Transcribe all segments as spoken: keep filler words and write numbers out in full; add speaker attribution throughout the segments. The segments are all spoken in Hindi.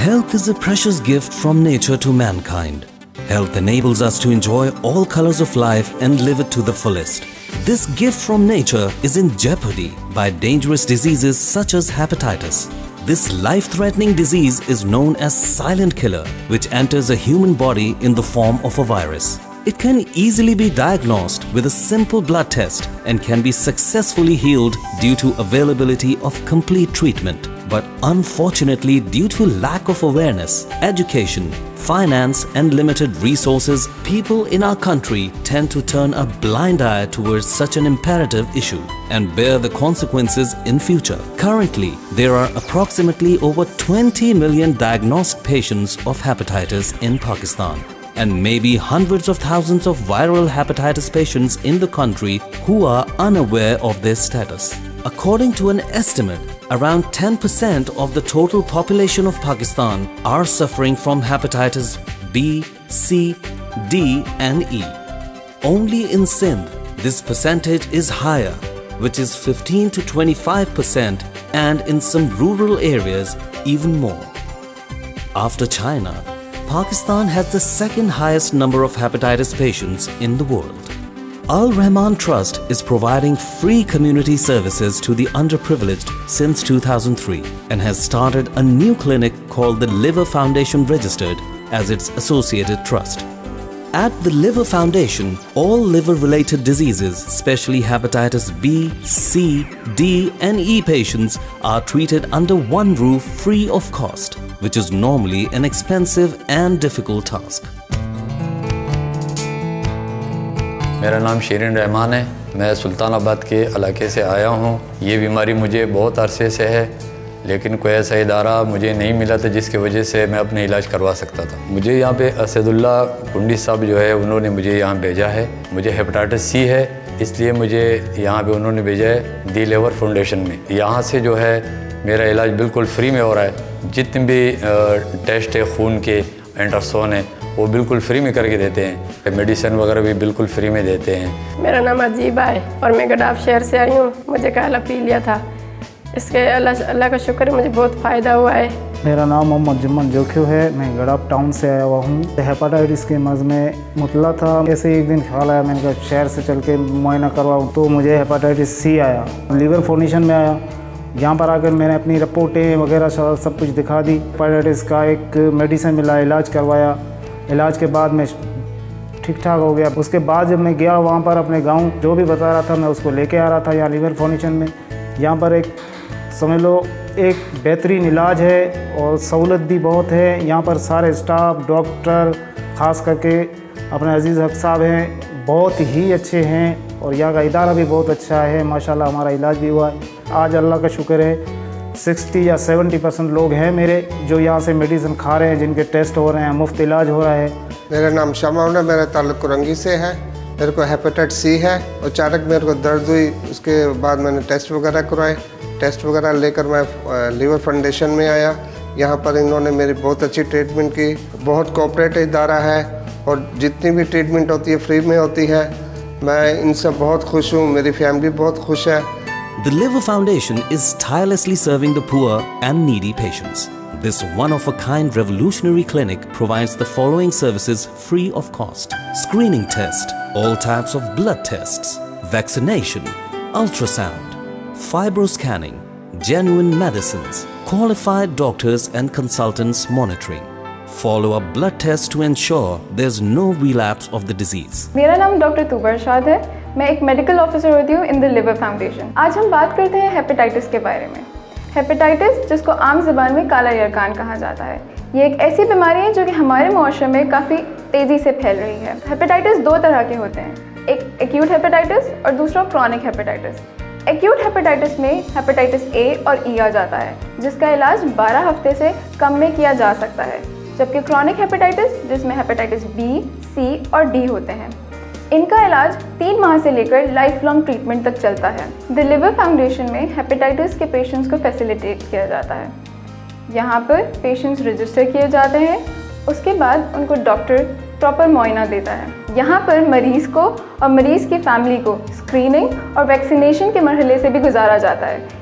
Speaker 1: Health is a precious gift from nature to mankind. Health enables us to enjoy all colors of life and live it to the fullest. This gift from nature is in jeopardy by dangerous diseases such as hepatitis. This life-threatening disease is known as silent killer, which enters a human body in the form of a virus. It can easily be diagnosed with a simple blood test and can be successfully healed due to availability of complete treatment. But unfortunately, due to lack of awareness, education, finance and limited resources, people in our country tend to turn a blind eye towards such an imperative issue and bear the consequences in future. Currently, there are approximately over twenty million diagnosed patients of hepatitis in Pakistan, and maybe hundreds of thousands of viral hepatitis patients in the country who are unaware of their status. According to an estimate, around ten percent of the total population of Pakistan are suffering from hepatitis B, C, D and E. Only in Sindh, this percentage is higher, which is fifteen to twenty-five percent, and in some rural areas even more. After China, Pakistan has the second highest number of hepatitis patients in the world. Al Rahman Trust is providing free community services to the underprivileged since two thousand three and has started a new clinic called the Liver Foundation Registered as its associated trust. At the Liver Foundation, all liver-related diseases, especially hepatitis B, C, D and E patients are treated under one roof free of cost, which is normally an expensive and difficult task.
Speaker 2: मेरा नाम शीरिन रहमान है। मैं सुल्तानाबाद के इलाके से आया हूँ। ये बीमारी मुझे बहुत अरसे से है, लेकिन कोई ऐसा इदारा मुझे नहीं मिला था जिसकी वजह से मैं अपना इलाज करवा सकता था। मुझे यहाँ पे असदुल्ला कुंडी साहब जो है उन्होंने मुझे यहाँ भेजा है। मुझे हेपेटाइटिस सी है, इसलिए मुझे यहाँ पे उन्होंने भेजा है दी लिवर फाउंडेशन में। यहाँ से जो है मेरा इलाज बिल्कुल फ्री में हो रहा है। जितने भी टेस्ट है खून के, अल्ट्रासाउंड है, वो बिल्कुल फ्री में करके देते हैं। मेडिसिन वगैरह भी बिल्कुल फ्री में देते हैं।
Speaker 3: मेरा नाम अजीबा है और मैं गडाफ शहर से आई हूँ। मुझे काला पी लिया था, इसके अल्लाह अल्लाह का शुक्र है मुझे बहुत फ़ायदा हुआ है।
Speaker 4: मेरा नाम मोहम्मद जुम्मन जोखियो है। मैं गडाफ टाउन से आया हुआ हूँ। हेपेटाइटिस के मर्ज़ में मुतला था। ऐसे एक दिन ख्याल आया मैंने कहा शहर से चल के मुआयना करवाऊँ, तो मुझे हेपेटाइटिस सी आया। लीवर फाउंडेशन में आया। यहाँ पर आकर मैंने अपनी रिपोर्टें वगैरह सब कुछ दिखा दी। हेपेटाइटिस का एक मेडिसिन मिला, इलाज करवाया। इलाज के बाद मैं ठीक ठाक हो गया। उसके बाद जब मैं गया वहाँ पर अपने गांव, जो भी बता रहा था मैं उसको लेके आ रहा था यहाँ लीवर फाउंडेशन में। यहाँ पर एक समझ लो एक बेहतरीन इलाज है और सहूलत भी बहुत है। यहाँ पर सारे स्टाफ, डॉक्टर, ख़ास करके अपने अजीज़ हक साहब हैं, बहुत ही अच्छे हैं और यहाँ का इदारा भी बहुत अच्छा है। माशाल्लाह हमारा इलाज भी हुआ है। आज अल्लाह का शुक्र है साठ या सत्तर परसेंट लोग हैं मेरे जो यहाँ से मेडिसिन खा रहे हैं, जिनके टेस्ट हो रहे हैं, मुफ्त इलाज हो रहा है।
Speaker 5: मेरा नाम शमाउन है। मेरा ताल्लुक कुरंगी से है। मेरे को हेपेटाइटिस सी है। अचानक मेरे को दर्द हुई, उसके बाद मैंने टेस्ट वगैरह करवाए। टेस्ट वगैरह लेकर मैं लीवर फाउंडेशन में आया। यहाँ पर इन्होंने मेरी बहुत अच्छी ट्रीटमेंट की। बहुत कोऑपरेटिव इदारा है और जितनी भी ट्रीटमेंट होती है फ्री में होती है। मैं इनसे बहुत खुश हूँ, मेरी फैमिली बहुत खुश है।
Speaker 1: The Liver Foundation is tirelessly serving the poor and needy patients. This one-of-a-kind revolutionary clinic provides the following services free of cost: screening test, all types of blood tests, vaccination, ultrasound, fibroscanning, genuine medicines, qualified doctors and consultants monitoring, follow-up blood tests to ensure there's no relapse of the disease.
Speaker 6: मेरा नाम डॉक्टर तूबर शाद है। मैं एक मेडिकल ऑफिसर होती हूँ इन द लिवर फाउंडेशन। आज हम बात करते हैं हेपेटाइटिस के बारे में। हेपेटाइटिस, जिसको आम ज़बान में काला यरकान कहा जाता है, ये एक ऐसी बीमारी है जो कि हमारे मुआशरे में काफ़ी तेज़ी से फैल रही है। हेपेटाइटिस दो तरह के होते हैं, एक एक्यूट हेपेटाइटिस और दूसरा क्रॉनिक हेपेटाइटिस। एक्यूट हेपेटाइटिस में हेपेटाइटिस ए और ई आ जाता है, जिसका इलाज बारह हफ्ते से कम में किया जा सकता है, जबकि क्रॉनिक हेपेटाइटिस, जिसमें हेपेटाइटिस बी, सी और डी होते हैं, इनका इलाज तीन माह से लेकर लाइफ लॉन्ग ट्रीटमेंट तक चलता है। द लिवर फाउंडेशन में हेपेटाइटिस के पेशेंट्स को फैसिलिटेट किया जाता है। यहाँ पर पेशेंट्स रजिस्टर किए जाते हैं, उसके बाद उनको डॉक्टर प्रॉपर मुआयना देता है। यहाँ पर मरीज़ को और मरीज़ की फैमिली को स्क्रीनिंग और वैक्सीनेशन के मरहले से भी गुजारा जाता है।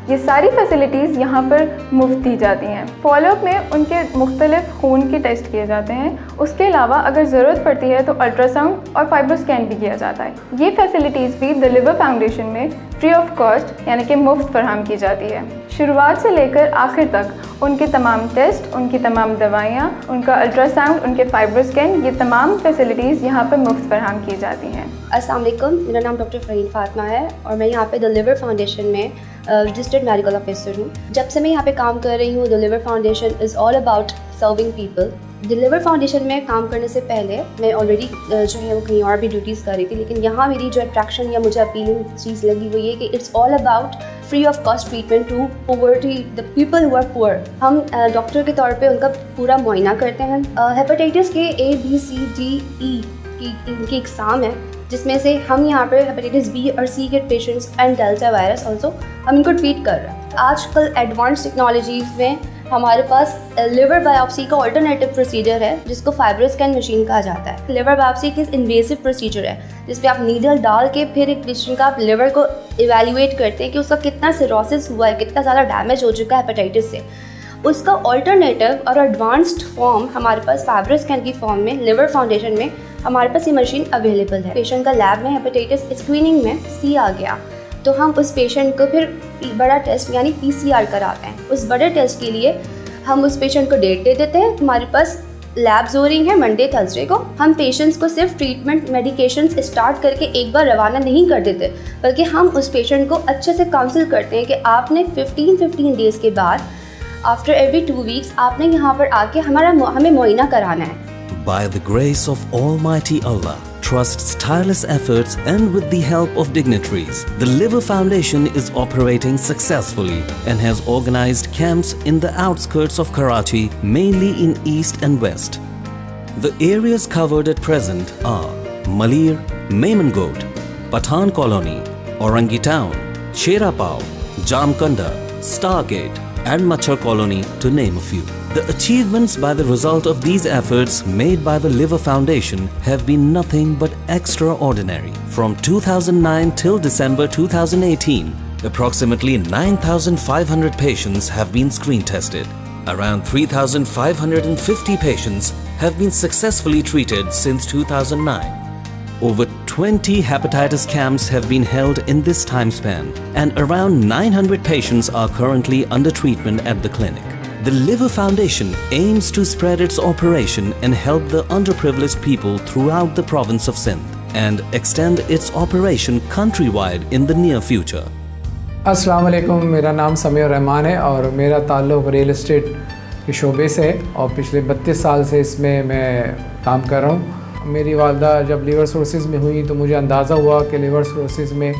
Speaker 6: ये सारी फैसिलिटीज़ यहाँ पर मुफ्त दी जाती हैं। फॉलोअप में उनके मुख्तलिफ खून के टेस्ट किए जाते हैं। उसके अलावा अगर ज़रूरत पड़ती है तो अल्ट्रासाउंड और फाइब्रोस्कैन भी किया जाता है। ये फैसिलिटीज़ भी द लिवर फाउंडेशन में फ्री ऑफ कॉस्ट यानी कि मुफ्त फराहम की जाती है। शुरुआत से लेकर आखिर तक उनके तमाम टेस्ट, उनकी तमाम दवाइयाँ, उनका अल्ट्रासाउंड, उनके फाइब्रोस्कैन, ये तमाम फैसिलिटीज़ यहाँ पर मुफ्त फराहम की जाती हैं।
Speaker 7: अस्सलाम वालेकुम, मेरा नाम डॉक्टर फ़रीन फ़ातिमा है और मैं यहाँ पे द लिवर फाउंडेशन में रजिस्टर्ड मेडिकल ऑफिसर हूँ। जब से मैं यहाँ पे काम कर रही हूँ, the liver foundation is all about serving people. The liver foundation में काम करने से पहले मैं ऑलरेडी जो है वो कहीं और भी ड्यूटीज़ कर रही थी, लेकिन यहाँ मेरी जो अट्रैक्शन या मुझे अपीलिंग चीज़ लगी वो ये कि it's all about free of cost treatment to poverty, the people who are poor. हम डॉक्टर के तौर पे उनका पूरा मुआयना करते हैं। हेपेटाइटिस के A B C D E की इनकी एग्ज़ाम है, जिसमें से हम यहाँ पर हेपेटाइटिस बी और सी के patients and delta virus also हम इनको ट्रीट कर रहे हैं। आजकल एडवांस टेक्नोलॉजीज़ में हमारे पास लिवर बायोप्सी का ऑल्टरनेटिव प्रोसीजर है जिसको फाइब्रोस्कैन मशीन कहा जाता है। लिवर बायोप्सी की इन्वेसिव प्रोसीजर है जिसपे आप नीडल डाल के फिर एक पेशेंट का आप लिवर को इवेल्युएट करते हैं कि उसका कितना सिरोसिस हुआ है, कितना ज़्यादा डैमेज हो चुका है हेपेटाइटिस से। उसका ऑल्टरनेटिव और एडवांस्ड फॉर्म हमारे पास फाइब्रोस्कैन की फॉर्म में लिवर फाउंडेशन में हमारे पास ये मशीन अवेलेबल है। पेशेंट का लैब में हेपेटाइटिस स्क्रीनिंग में सी आ गया तो हम उस पेशेंट को फिर बड़ा टेस्ट यानी पी सी आर कराते हैं। उस बड़े टेस्ट के लिए हम उस पेशेंट को डेट दे देते हैं। हमारे पास लैब्स हो रही हैं मंडे थर्सडे को। हम पेशेंट्स को सिर्फ ट्रीटमेंट मेडिकेशंस स्टार्ट करके एक बार रवाना नहीं कर देते, बल्कि हम उस पेशेंट को अच्छे से काउंसिल करते हैं कि आपने फिफ्टीन फिफ्टीन डेज़ के बाद आफ्टर एवरी टू वीक्स आपने यहाँ पर आके हमारा हमें मुआयना कराना है।
Speaker 1: By the grace of Almighty Allah, Trust's tireless efforts and with the help of dignitaries, the Liver Foundation is operating successfully and has organized camps in the outskirts of Karachi, mainly in East and West. The areas covered at present are Malir, Maimangot, Pathan Colony, Orangi Town, Sherapao, Jamkanda, Stargate and Machar Colony, to name a few. The achievements by the result of these efforts made by the Liver Foundation have been nothing but extraordinary. From two thousand nine till December two thousand eighteen, approximately nine thousand five hundred patients have been screen tested. Around three thousand five hundred fifty patients have been successfully treated since two thousand nine. Over twenty hepatitis camps have been held in this time span, and around nine hundred patients are currently under treatment at the clinic. The Liver Foundation aims to spread its operation and help the underprivileged people throughout the province of Sindh and extend its operation countrywide in the near future.
Speaker 8: अस्सलाम वालेकुम, मेरा नाम समीर रहमान है और मेरा ताल्लुक़ रियल एस्टेट के शोबे से है और पिछले बत्तीस साल से इसमें मैं काम कर रहा हूँ। मेरी वालदा जब लीवर सोर्सेज में हुई तो मुझे अंदाज़ा हुआ कि लीवर सोर्सेज में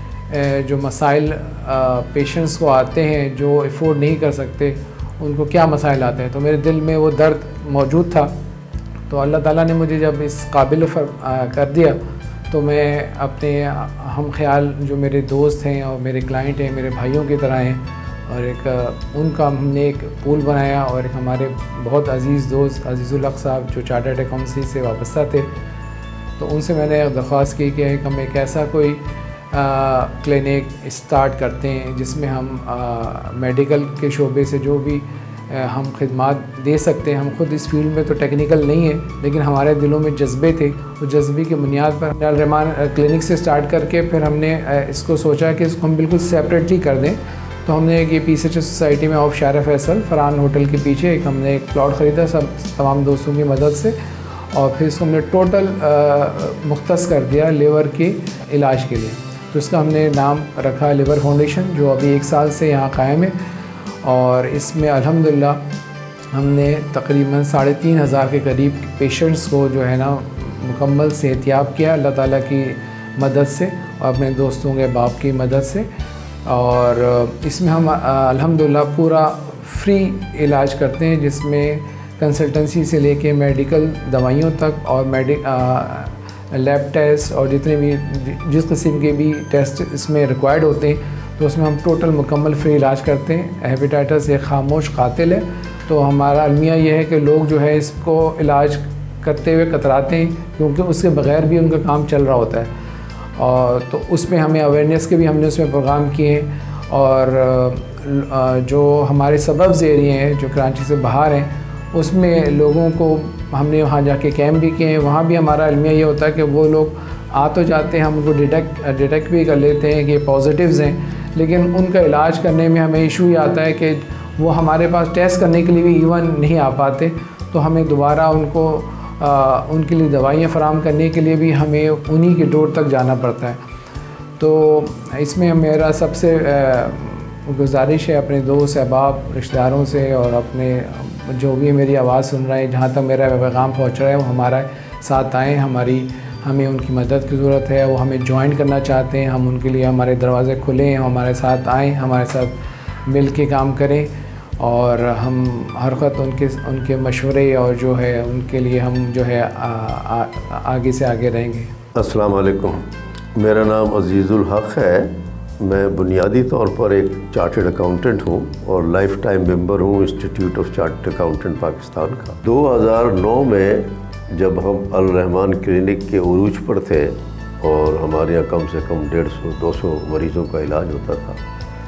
Speaker 8: जो मसाइल पेशेंट्स को आते हैं जो अफोर्ड नहीं कर सकते, उनको क्या मसाइल आते हैं, तो मेरे दिल में वो दर्द मौजूद था। तो अल्लाह ताला ने मुझे जब इस काबिल कर दिया तो मैं अपने हम ख्याल जो मेरे दोस्त हैं और मेरे क्लाइंट हैं, मेरे भाइयों की तरह हैं, और एक उनका हमने एक पूल बनाया और एक हमारे बहुत अज़ीज़ दोस्त अजीज़ुल हक साहब जो चार्टर्ड अकाउंटेंसी से वाबस्ता थे, तो उनसे मैंने दरख्वास्त की कि हम एक ऐसा कोई क्लिनिक स्टार्ट करते हैं जिसमें हम आ, मेडिकल के शोबे से जो भी आ, हम खिदमात दे सकते हैं। हम खुद इस फील्ड में तो टेक्निकल नहीं है, लेकिन हमारे दिलों में जज्बे थे। उस जज्बे की बुनियाद पर रहमान क्लिनिक से स्टार्ट करके फिर हमने इसको सोचा कि इसको हम बिल्कुल सेपरेटली कर दें। तो हमने एक ये पी सी एच सोसाइटी में ऑफ शारा फैसल फरहान होटल के पीछे एक हमने एक प्लॉट ख़रीदा सब तमाम दोस्तों की मदद से, और फिर इसको हमने टोटल मुख्तस कर दिया लिवर के इलाज के लिए। तो इसका हमने नाम रखा लिवर फाउंडेशन, जो अभी एक साल से यहाँ कायम है, और इसमें अल्हम्दुलिल्लाह हमने तकरीबन साढ़े तीन हज़ार के करीब पेशेंट्स को जो है ना मुकम्मल सेहतियाब किया अल्लाह ताला की मदद से और अपने दोस्तों के बाप की मदद से। और इसमें हम अल्हम्दुलिल्लाह पूरा फ्री इलाज करते हैं, जिसमें कंसल्टेंसी से लेके मेडिकल दवाइयों तक और मेडिक लैब टेस्ट और जितने भी जिस किस्म के भी टेस्ट इसमें रिक्वायर्ड होते हैं, तो उसमें हम टोटल मुकम्मल फ्री इलाज करते हैं। हेपेटाइटिस एक खामोश कातिल है, तो हमारा अलमिया ये है कि लोग जो है इसको इलाज करते हुए कतराते हैं, क्योंकि उसके बग़ैर भी उनका काम चल रहा होता है। और तो उसमें हमें अवेयरनेस के भी हमने उसमें प्रोग्राम किए हैं, और जो हमारे सबब्स एरिए हैं जो कराची से बाहर हैं उसमें लोगों को हमने वहाँ जाके कैंप भी किए हैं। वहाँ भी हमारा अलमिया ये होता है कि वो लोग आ तो जाते हैं, हम उनको डिटेक्ट डिटेक्ट भी कर लेते हैं कि पॉजिटिव्स हैं, लेकिन उनका इलाज करने में हमें इशू ये आता है कि वो हमारे पास टेस्ट करने के लिए भी इवन नहीं आ पाते, तो हमें दोबारा उनको आ, उनके लिए दवाइयाँ फ़राहम करने के लिए भी हमें उन्हीं के डोर तक जाना पड़ता है। तो इसमें मेरा सबसे गुजारिश है अपने दोस्त अहबाब रिश्तेदारों से और अपने जो भी मेरी आवाज़ सुन रहे हैं, जहाँ तक मेरा पैगाम पहुँच रहा है वो हमारा साथ आएँ। हमारी हमें उनकी मदद की ज़रूरत है, वो हमें ज्वाइन करना चाहते हैं, हम उनके लिए हमारे दरवाज़े खुले हैं, हमारे साथ आएँ, हमारे साथ मिल के काम करें और हम हर वक्त उनके उनके मशवरे और जो है उनके लिए हम जो है आ, आ, आगे से आगे रहेंगे।
Speaker 9: अस्सलाम वालेकुम, मेरा नाम अजीज़ुल हक़ है। मैं बुनियादी तौर पर एक चार्टर्ड अकाउंटेंट हूँ और लाइफ टाइम मेंबर हूँ institute of chartered accountant Pakistan का। दो हज़ार नौ में जब हम अल रहमान क्लिनिक के उरूज पर थे और हमारे यहाँ कम से कम डेढ़ सौ दो सौ मरीज़ों का इलाज होता था,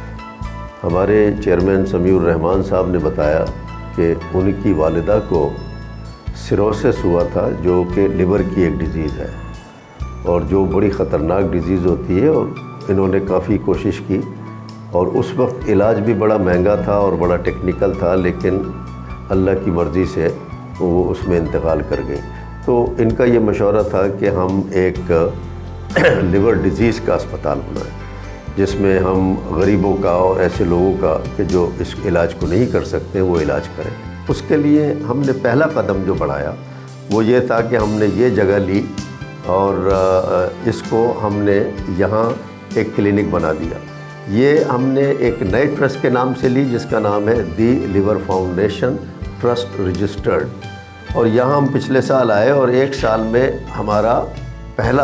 Speaker 9: हमारे चेयरमैन समीउर रहमान साहब ने बताया कि उनकी वालिदा को सिरोसिस हुआ था, जो कि लिवर की एक डिज़ीज़ है और जो बड़ी ख़तरनाक डिज़ीज़ होती है। और इन्होंने काफ़ी कोशिश की और उस वक्त इलाज भी बड़ा महंगा था और बड़ा टेक्निकल था, लेकिन अल्लाह की मर्ज़ी से वो उसमें इंतकाल कर गई। तो इनका ये मशवरा था कि हम एक लिवर डिज़ीज़ का अस्पताल बनाएं, जिसमें हम गरीबों का और ऐसे लोगों का कि जो इस इलाज को नहीं कर सकते वो इलाज करें। उसके लिए हमने पहला कदम जो बढ़ाया वो ये था कि हमने ये जगह ली और इसको हमने यहाँ एक क्लिनिक बना दिया। ये हमने एक नए ट्रस्ट के नाम से ली जिसका नाम है the liver foundation trust registered, और यहाँ हम पिछले साल आए और एक साल में हमारा पहला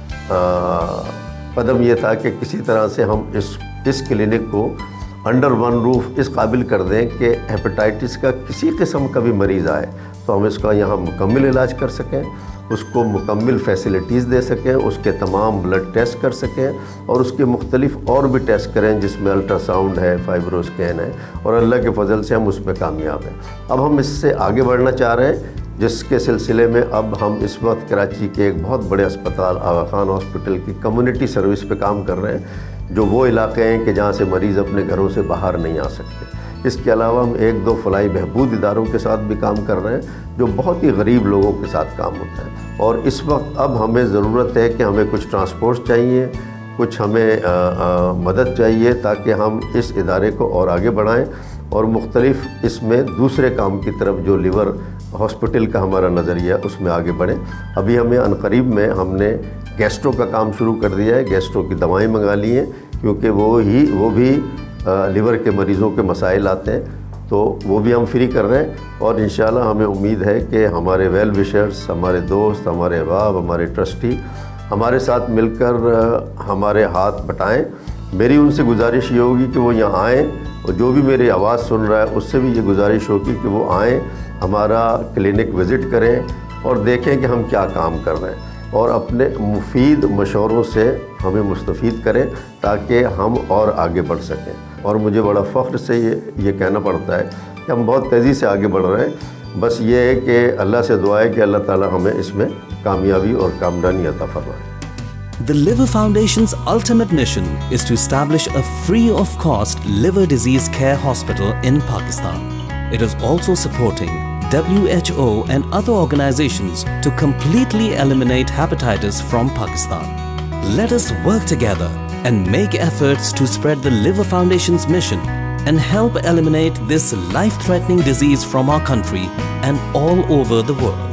Speaker 9: कदम ये था कि किसी तरह से हम इस इस क्लिनिक को अंडर वन रूफ इस काबिल कर दें कि हेपेटाइटिस का किसी किस्म का भी मरीज़ आए तो हम इसका यहाँ मुकम्मल इलाज कर सकें, उसको मुकम्मल फैसिलिटीज़ दे सकें, उसके तमाम ब्लड टेस्ट कर सकें और उसके मुख्तलिफ और भी टेस्ट करें जिसमें अल्ट्रासाउंड है, फाइब्रोस्कैन है, और अल्लाह के फजल से हम उसमें कामयाब हैं। अब हम इससे आगे बढ़ना चाह रहे हैं, जिसके सिलसिले में अब हम इस वक्त कराची के एक बहुत बड़े अस्पताल आगा खान हॉस्पिटल की कम्युनिटी सर्विस पे काम कर रहे हैं, जो वो इलाके हैं कि जहाँ से मरीज़ अपने घरों से बाहर नहीं आ सकते। इसके अलावा हम एक दो फलाई बहबूद इदारों के साथ भी काम कर रहे हैं जो बहुत ही गरीब लोगों के साथ काम होता है। और इस वक्त अब हमें ज़रूरत है कि हमें कुछ ट्रांसपोर्ट चाहिए, कुछ हमें आ, आ, मदद चाहिए ताकि हम इस इदारे को और आगे बढ़ाएं और मुख्तलिफ इसमें दूसरे काम की तरफ जो लिवर हॉस्पिटल का हमारा नज़रिया उसमें आगे बढ़ें। अभी हमें अनकरीब में हमने गैस्ट्रो का काम शुरू कर दिया है, गैस्ट्रो की दवाएँ मंगा ली हैं क्योंकि वो ही वो भी आ, लिवर के मरीज़ों के मसाइल आते हैं, तो वो भी हम फ्री कर रहे हैं। और इंशाल्लाह हमें उम्मीद है कि हमारे वेल विशर्स, हमारे दोस्त, हमारे अहबाब, हमारे ट्रस्टी हमारे साथ मिलकर हमारे हाथ बटाएं। मेरी उनसे गुजारिश ये होगी कि वो यहाँ आएँ और जो भी मेरी आवाज़ सुन रहा है उससे भी ये गुजारिश होगी कि वो आएँ, हमारा क्लिनिक विज़िट करें और देखें कि हम क्या काम कर रहे हैं और अपने मुफीद मशवरों से हमें मुस्तफ़ीद करें ताकि हम और आगे बढ़ सकें। और मुझे बड़ा फ़ख्र से ये ये कहना पड़ता है कि हम बहुत तेज़ी से आगे बढ़ रहे हैं। बस ये है कि अल्लाह से दुआ है कि अल्लाह ताला हमें इसमें कामयाबी और कामरानी अता फरमाए।
Speaker 1: The Liver Foundation's ultimate mission is to establish a free-of-cost liver disease care hospital in Pakistan. It is also supporting W H O and other organizations to completely eliminate hepatitis from Pakistan. Let us work together and make efforts to spread the Liver Foundation's mission and help eliminate this life-threatening disease from our country and all over the world.